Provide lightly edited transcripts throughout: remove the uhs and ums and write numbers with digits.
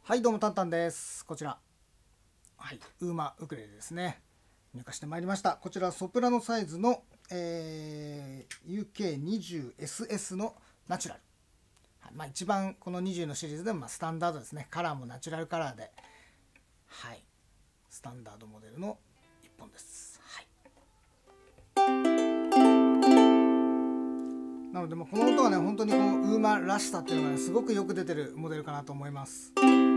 はい、どうもタンタンです。こちら、はい、ウーマウクレレですね。入荷してまいりました。こちらソプラノサイズの、UK20SS のナチュラル。はい、一番この20のシリーズでもスタンダードですね。カラーもナチュラルカラーで、はい、スタンダードモデルの1本です。はい、なので、この音がね、本当にこのウーマらしさっていうのがね、すごくよく出てるモデルかなと思います。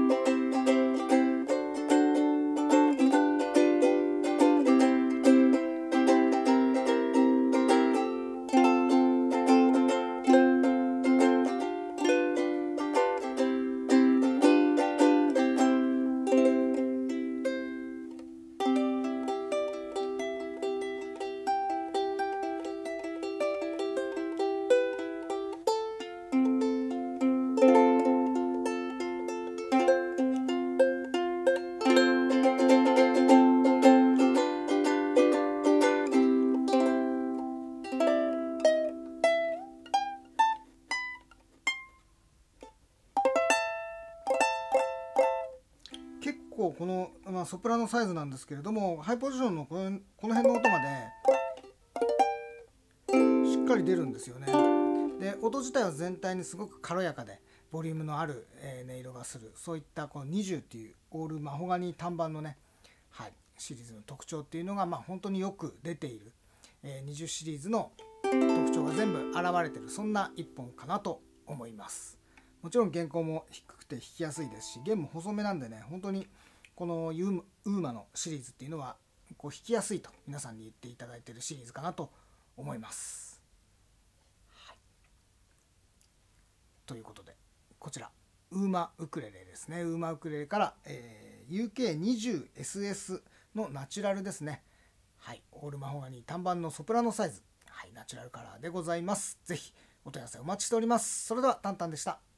結構この、ソプラノサイズなんですけれども、ハイポジションのこの辺の音までしっかり出るんですよね。で、音自体は全体にすごく軽やかでボリュームのある音色がする、そういったこの20っていうオールマホガニ単板のね、はい、シリーズの特徴っていうのが本当によく出ている、20シリーズの特徴が全部現れてる、そんな一本かなと思います。もちろん弦高も低くて弾きやすいですし、弦も細めなんでね、本当にこのウーマのシリーズっていうのはこう弾きやすいと皆さんに言っていただいているシリーズかなと思います。はい、ということで、こちらウーマウクレレですね。ウーマウクレレから、UK20SS のナチュラルですね。はい、オールマホガニー単板のソプラノサイズ、はい、ナチュラルカラーでございます。ぜひお問い合わせお待ちしております。それではタンタンでした。